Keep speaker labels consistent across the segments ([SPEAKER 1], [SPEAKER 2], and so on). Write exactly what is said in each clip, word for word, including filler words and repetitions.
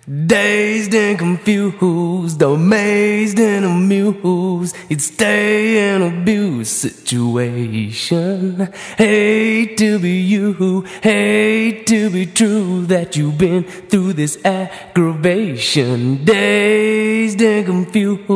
[SPEAKER 1] Dazed and confused, amazed and amused, you'd stay in an abused situation. Hate to be you, hate to be true, that you've been through this aggravation. Dazed and confused.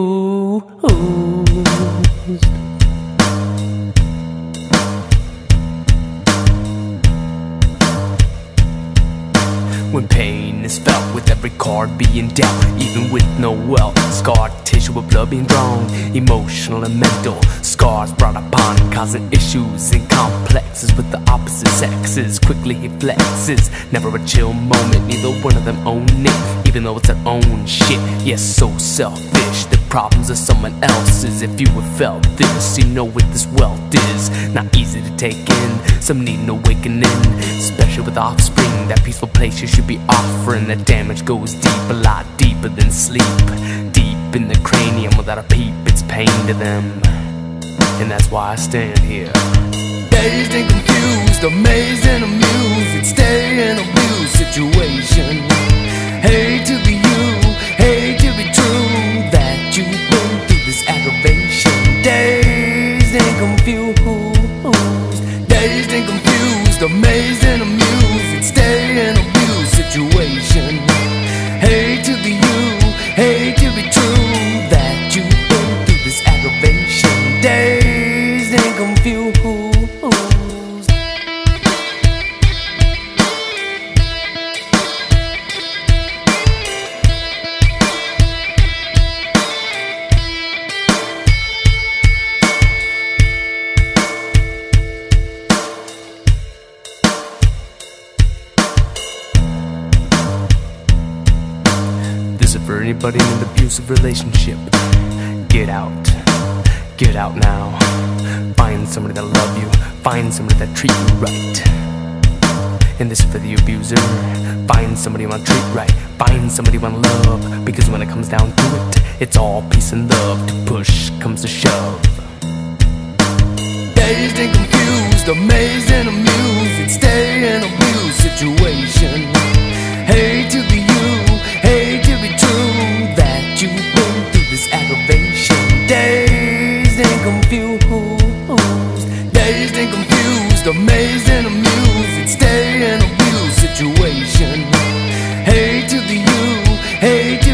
[SPEAKER 1] When pain is felt with every card being dealt, even with no wealth, scarred tissue with blood being drawn, emotional and mental scars brought upon, causing issues and complexes with the opposite sexes. Quickly he flexes, never a chill moment, neither one of them own it, even though it's their own shit. Yes, so selfish, the problems are someone else's. If you have felt this, you know what this wealth is. Not easy to take in, some need an awakening, especially with offspring. That peaceful place you should be offering. The damage goes deep, a lot deeper than sleep. Deep in the cranium, without a peep, it's pain to them. And that's why I stand here, dazed and confused, amazed and amused, you'd stay in a abused situation. Hate to be you, hate to be true, that you've been through this aggravation. Dazed and confused, dazed and confused, amazed and amused, you'd stay in a abused situation. Hate to be you, hate to be true, that you've been through this aggravation. Dazed and confused. This is for anybody in an abusive relationship. Get out, get out now. Find somebody that love you, find somebody that treat you right. And this is for the abuser. Find somebody you wanna treat right, find somebody you wanna love, because when it comes down to it, it's all peace and love. To push comes to shove. Dazed and confused, amazed and amused, you'd stay in an abused situation. Hate to be you, hate to be true, that you've been through this aggravation. Dazed and confused, dazed and confused, amazed and amused, you'd stay in an abused situation. Hate to be you, hate to